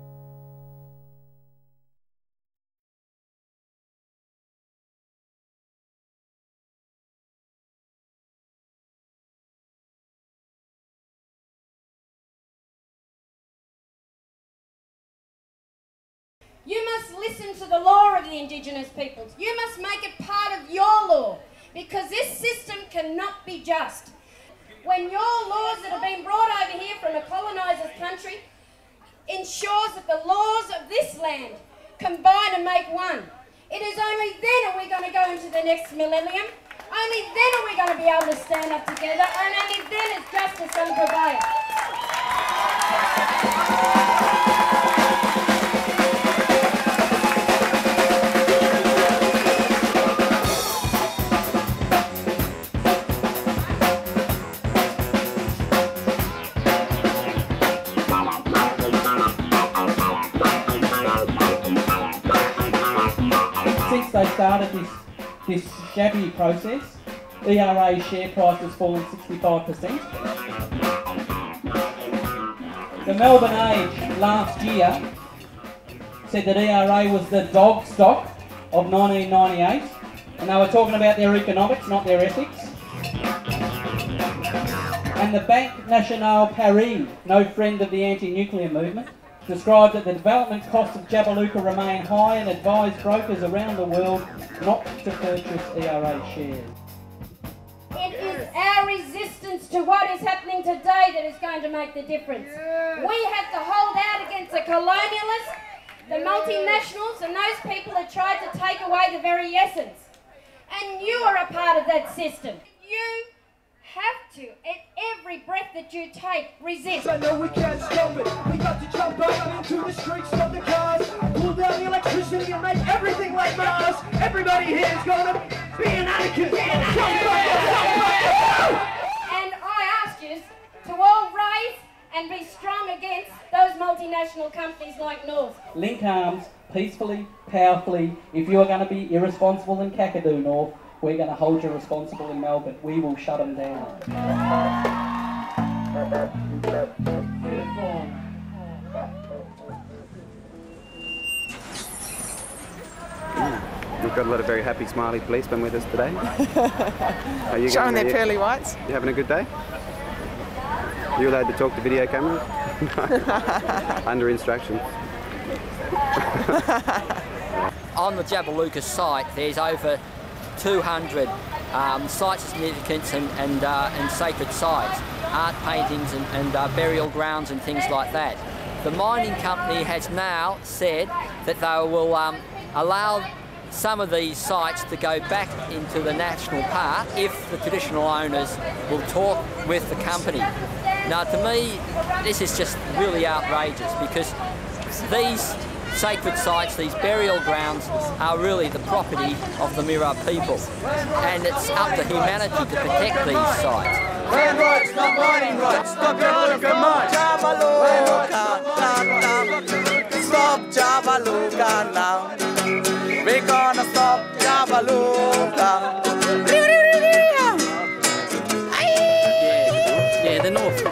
You must listen to the law of the Indigenous peoples. You must make it part of your law, because this system cannot be just. When your laws that have been brought over here from a coloniser's country ensures that the laws of this land combine and make one, it is only then are we going to go into the next millennium. Only then are we going to be able to stand up together, and only then is justice going to prevail. Since they started this, this Jabi process, E R A's share price has fallen sixty-five percent. The Melbourne Age last year said that E R A was the dog stock of nineteen ninety-eight, and they were talking about their economics, not their ethics. And the Banque Nationale Paris, no friend of the anti-nuclear movement, described that the development costs of Jabiluka remain high and advised brokers around the world not to purchase E R A shares. It is our resistance to what is happening today that is going to make the difference. We have to hold out against the colonialists, the multinationals, and those people that tried to take away the very essence. And you are a part of that system. You have to, at every breath that you take, resist. I know we can't stop it. We got to jump out into the streets, stop the cars, pull down the electricity and make everything like Mars. Everybody here is gonna be an anarchist. Be an anarchist. And I ask you to all rise and be strong against those multinational companies like North. Link arms peacefully, powerfully. If you are going to be irresponsible in Kakadu North, we're going to hold you responsible in Melbourne. We will shut them down. We've got a lot of very happy, smiley policemen with us today. Are you Showing going, their you, pearly whites. You having a good day? Are you allowed to talk to video cameras? Under instructions. On the Jabiluka site, there's over two hundred um, site significance and, and, uh, and sacred sites, art paintings and, and uh, burial grounds and things like that. The mining company has now said that they will um, allow some of these sites to go back into the national park if the traditional owners will talk with the company. Now, to me, this is just really outrageous, because these sacred sites, these burial grounds, are really the property of the Mirrar people, and it's up to humanity to protect these sites. Land rights, not mining rights. Stop Jabiluka mine. Jabiluka, stop Jabiluka now. We're gonna stop Jabiluka.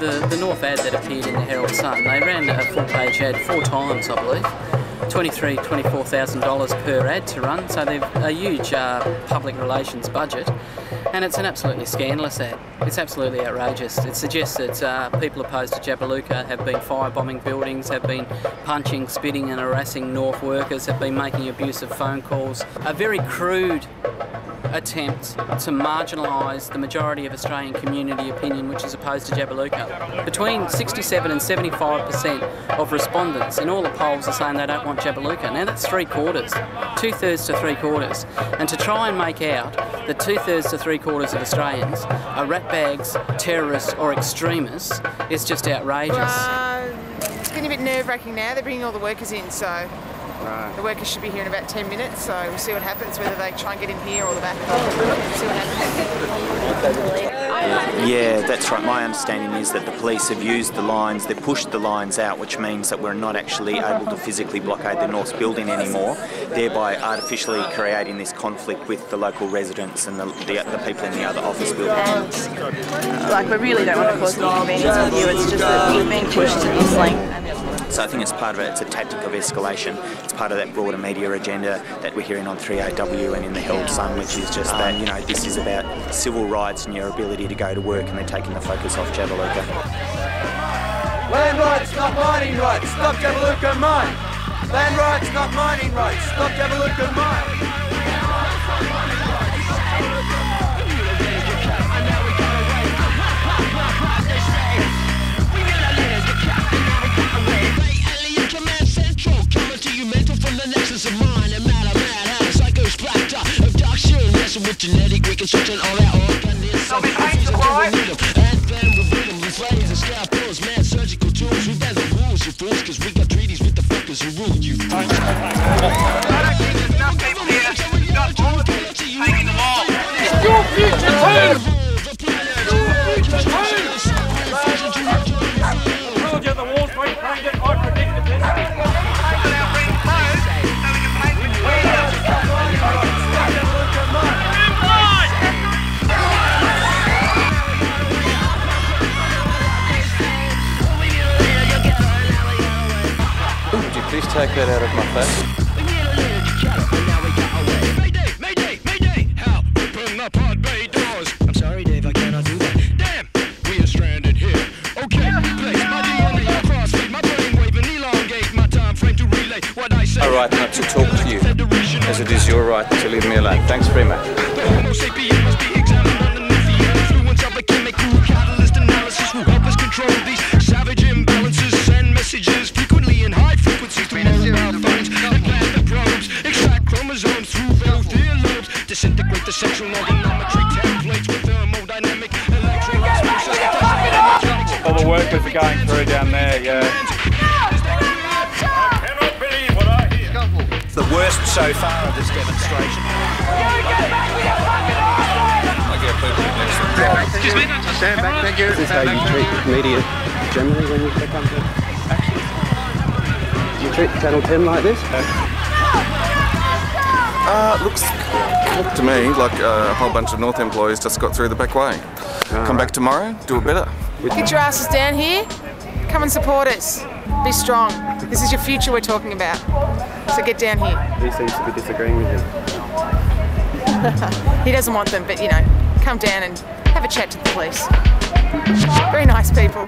the, the North ad that appeared in the Herald Sun, they ran a full page ad four times, I believe. twenty-three thousand, twenty-four thousand dollars per ad to run, so they've a huge uh, public relations budget, and it's an absolutely scandalous ad. It's absolutely outrageous. It suggests that uh, people opposed to Jabiluka have been firebombing buildings, have been punching, spitting and harassing North workers, have been making abusive phone calls. A very crude attempt to marginalise the majority of Australian community opinion which is opposed to Jabiluka. Between sixty-seven and seventy-five percent of respondents in all the polls are saying they don't want Jabiluka. Now that's three quarters, two-thirds to three quarters. And to try and make out that two-thirds to three quarters of Australians are ratbags, terrorists or extremists is just outrageous. Uh, it's getting a bit nerve-wracking now. They're bringing all the workers in, so Right. the workers should be here in about ten minutes, so we'll see what happens, whether they try and get in here or the back. See what happens. Yeah, that's right. My understanding is that the police have used the lines, they've pushed the lines out, which means that we're not actually able to physically blockade the North's building anymore, thereby artificially creating this conflict with the local residents and the, the, the people in the other office buildings. And, like, we really don't want to cause an inconvenience with you, it's just that we're being pushed to this length. So I think it's part of it, it's a tactic of escalation. It's part of that broader media agenda that we're hearing on three A W and in the Herald Sun, which is just that, you know, this is about civil rights and your ability to go to work, and they're taking the focus off Jabiluka. Land rights, not mining rights. Stop Jabiluka mine. Land rights, not mining rights. Stop Jabiluka mine. With genetic reconstruction, all that organism. And then with rhythm, with lasers, scalpels, mad surgical tools. Who does the rules, you fools? Cause we got treaties with the fuckers who rule you. I don't think there's enough people here. Not all of you taking the law. It's your future too! It's your future too! We'll get the Wall Street painted. I predicted this. People now bring clothes so we can paint with Please take that out of my face. Mayday, mayday, mayday! How? Open up hard bay doors. I'm sorry, Dave, I cannot do that. Damn, we are stranded here. Okay, place my D N A across, feed my brain wave and elongate my time frame to relay what I say. A right not to talk to you, as it is your right to leave me alone. Thanks very much. Homo sapien must be examined underneath the influence of a chemical catalyst analysis who help us control these savage imbalances. Send messages frequently in high frequencies through mobile phones and plant the probes. Extract chromosomes through both earlobes. Disintegrate the sexual organometry templates with thermodynamic electrolysis. All the workers are going through down there, yeah. I cannot believe what I hear. It's the worst so far of this demonstration. I get people next to the Stand back, thank you. This is how you treat media generally when you come to action. Do you treat Channel ten like this? Uh, looks look to me like uh, a whole bunch of North employees just got through the back way. Oh, Come back tomorrow, do it better. Get your asses down here, come and support us. Be strong. This is your future we're talking about. So get down here. He seems to be disagreeing with you. He doesn't want them, but you know, come down and have a chat to the police. Very nice people.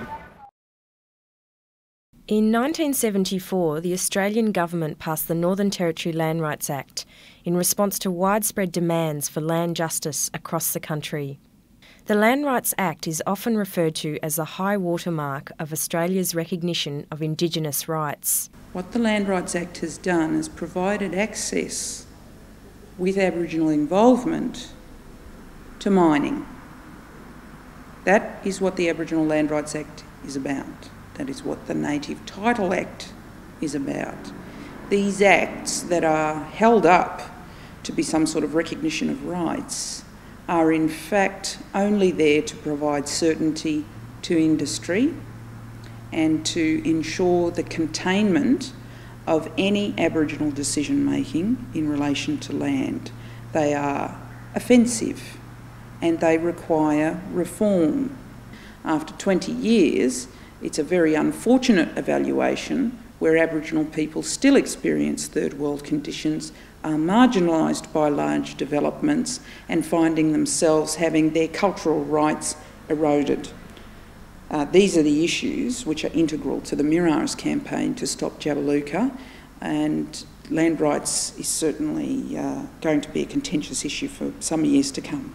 In nineteen seventy-four, the Australian government passed the Northern Territory Land Rights Act in response to widespread demands for land justice across the country. The Land Rights Act is often referred to as the high watermark of Australia's recognition of Indigenous rights. What the Land Rights Act has done is provided access with Aboriginal involvement to mining. That is what the Aboriginal Land Rights Act is about. That is what the Native Title Act is about. These acts that are held up to be some sort of recognition of rights are in fact only there to provide certainty to industry and to ensure the containment of any Aboriginal decision making in relation to land. They are offensive and they require reform. after twenty years, it's a very unfortunate evaluation where Aboriginal people still experience third world conditions, are marginalised by large developments and finding themselves having their cultural rights eroded. Uh, these are the issues which are integral to the Mirrar's campaign to stop Jabiluka, and land rights is certainly uh, going to be a contentious issue for some years to come.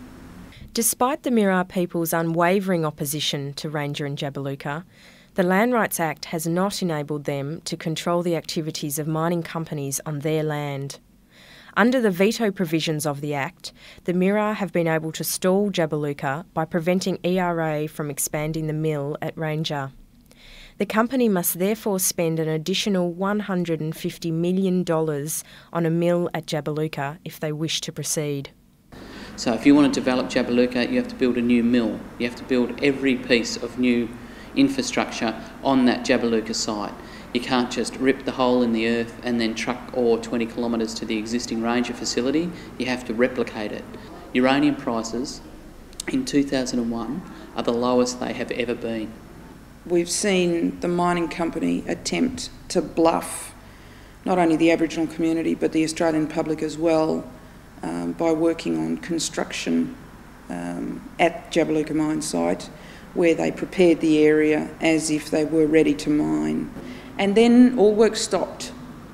Despite the Mirrar people's unwavering opposition to Ranger and Jabiluka, the Land Rights Act has not enabled them to control the activities of mining companies on their land. Under the veto provisions of the Act, the Mirrar have been able to stall Jabiluka by preventing E R A from expanding the mill at Ranger. The company must therefore spend an additional one hundred fifty million dollars on a mill at Jabiluka if they wish to proceed. So if you want to develop Jabiluka, you have to build a new mill. You have to build every piece of new infrastructure on that Jabiluka site. You can't just rip the hole in the earth and then truck ore twenty kilometres to the existing Ranger facility. You have to replicate it. Uranium prices in two thousand one are the lowest they have ever been. We've seen the mining company attempt to bluff not only the Aboriginal community but the Australian public as well um, by working on construction um, at Jabiluka mine site, where they prepared the area as if they were ready to mine. And then all work stopped.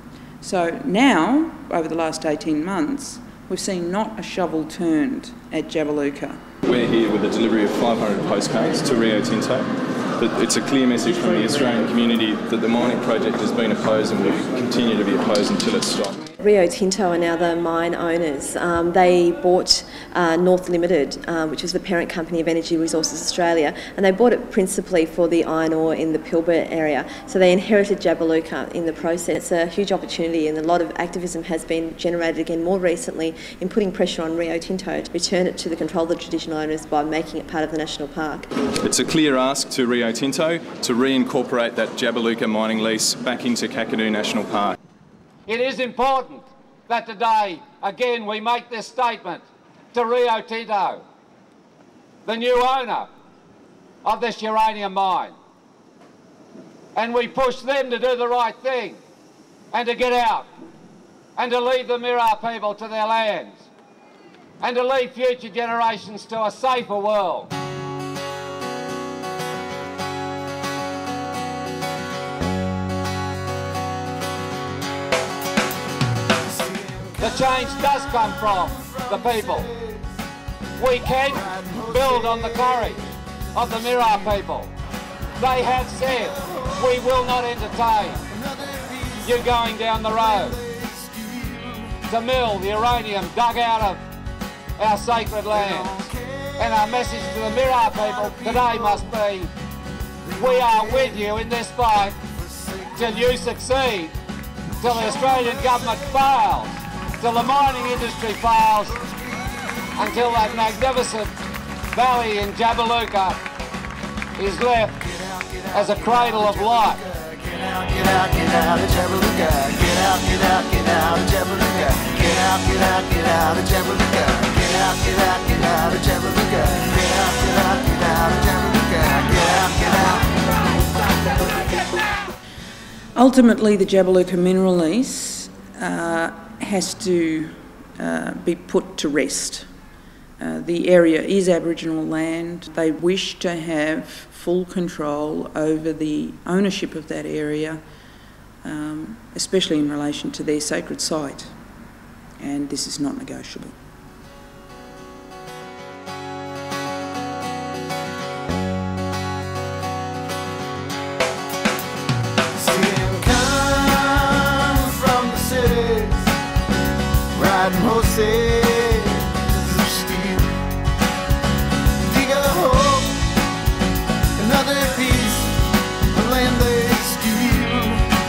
So now, over the last eighteen months, we've seen not a shovel turned at Jabiluka. We're here with a delivery of five hundred postcards to Rio Tinto. But it's a clear message from the Australian community that the mining project has been opposed and will continue to be opposed until it's stopped. Rio Tinto are now the mine owners. Um, they bought uh, North Limited, uh, which was the parent company of Energy Resources Australia, and they bought it principally for the iron ore in the Pilbara area. So they inherited Jabiluka in the process. It's a huge opportunity, and a lot of activism has been generated again more recently in putting pressure on Rio Tinto to return it to the control of the traditional owners by making it part of the national park. It's a clear ask to Rio Tinto to reincorporate that Jabiluka mining lease back into Kakadu National Park. It is important that today, again, we make this statement to Rio Tinto, the new owner of this uranium mine. And we push them to do the right thing and to get out and to leave the Mirrar people to their lands and to leave future generations to a safer world. The change does come from the people. We can build on the courage of the Mirrar people. They have said, we will not entertain you going down the road to mill the uranium dug out of our sacred lands. And our message to the Mirrar people today must be, we are with you in this fight till you succeed, till the Australian government fails, till the mining industry fails, until that magnificent valley in Jabiluka is left as a cradle of life. Get out, get out, get out of Jabiluka. Get out, get out, get out of Jabiluka. Get out, get out, get out of Jabiluka. Get out, get out, get out of Jabiluka. Get out, get out, get out of Jabiluka. Get out, get out. Ultimately, the Jabiluka mineral lease uh, has to uh, be put to rest. Uh, the area is Aboriginal land. They wish to have full control over the ownership of that area, um, especially in relation to their sacred site, and this is not negotiable. Riding horses of steel, dig a hole, another piece of land they steal.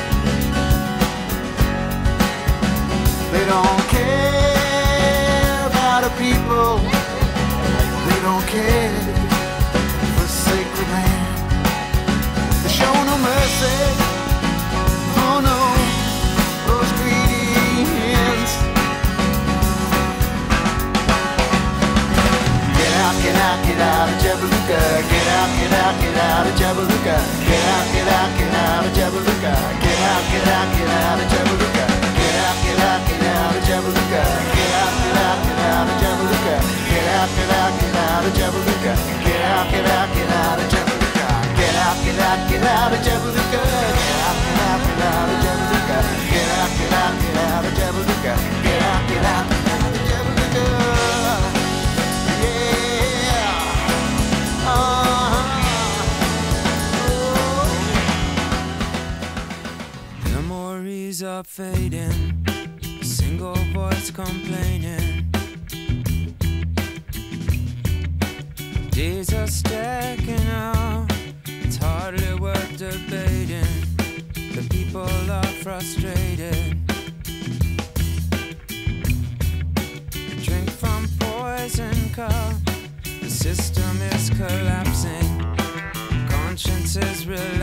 They don't care about the people, they don't care for sacred land. They show no mercy, oh no, those greedy hands. out, get out of Jabiluka. Get out, get out, get out of Jabiluka. Get out, get out, get out of Jabiluka. Get out, get out, get out of Jabiluka. Get out, get out, get out of Jabiluka. Get out, get out, get out of Jabiluka. Get out, get out, get out of Jabiluka. Get out, get out, get out of Jabiluka. Get out, get out, get out of Jabiluka. Get out, get out, get out of Jabiluka. Get out, get out, get out of Jabiluka. Get out, get out, get out of Jabiluka. Yeah. Uh-huh. Memories are fading, a single voice complaining. Days are stacking up, it's hardly worth debating. The people are frustrated. They drink from poison cup, the system is collapsing. Conscience is relaxing.